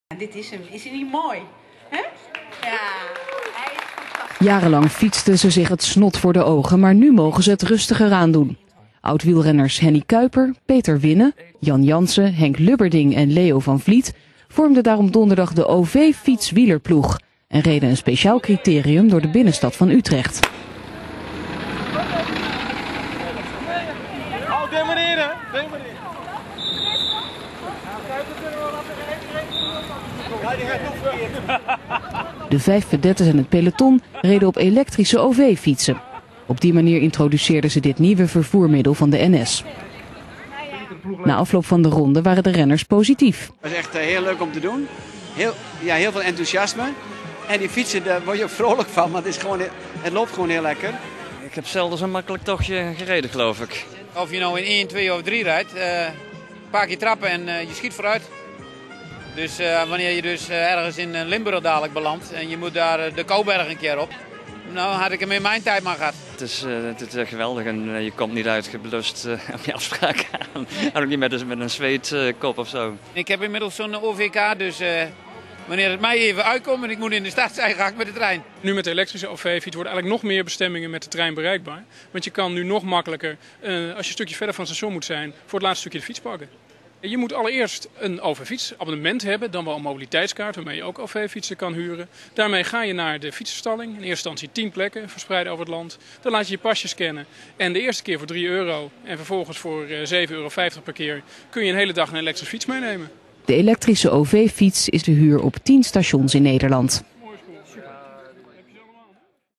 Dit is hem. Is hij niet mooi? Hè? Ja, hij is fantastisch. Jarenlang fietsten ze zich het snot voor de ogen, maar nu mogen ze het rustiger aandoen. Oud-wielrenners Henny Kuiper, Peter Winnen, Jan Jansen, Henk Lubberding en Leo van Vliet vormden daarom donderdag de OV-fietswielerploeg en reden een speciaal criterium door de binnenstad van Utrecht. De 5 vedettes en het peloton reden op elektrische OV-fietsen. Op die manier introduceerden ze dit nieuwe vervoermiddel van de NS. Na afloop van de ronde waren de renners positief. Het was echt heel leuk om te doen. Heel veel enthousiasme. En die fietsen, daar word je ook vrolijk van, want het loopt gewoon heel lekker. Ik heb zelden zo'n makkelijk tochtje gereden, geloof ik. Of je nou in 1, 2 of 3 rijdt, een paar keer trappen en je schiet vooruit. Dus wanneer je dus ergens in Limburg dadelijk belandt en je moet daar de Kouberg een keer op. Nou, had ik hem in mijn tijd maar gehad. Het is geweldig en je komt niet uitgeblust op je afspraak aan. En ook niet met een zweetkop of zo. Ik heb inmiddels zo'n OVK, dus wanneer het mij even uitkomt en ik moet in de stad zijn, ga ik met de trein. Nu met de elektrische OV-fiets worden eigenlijk nog meer bestemmingen met de trein bereikbaar. Want je kan nu nog makkelijker, als je een stukje verder van het station moet zijn, voor het laatste stukje de fiets pakken. Je moet allereerst een OV-fietsabonnement hebben, dan wel een mobiliteitskaart waarmee je ook OV-fietsen kan huren. Daarmee ga je naar de fietsenstalling. In eerste instantie 10 plekken verspreid over het land. Dan laat je je pasje scannen en de eerste keer voor €3 en vervolgens voor €7,50 per keer kun je een hele dag een elektrische fiets meenemen. De elektrische OV-fiets is te huur op 10 stations in Nederland.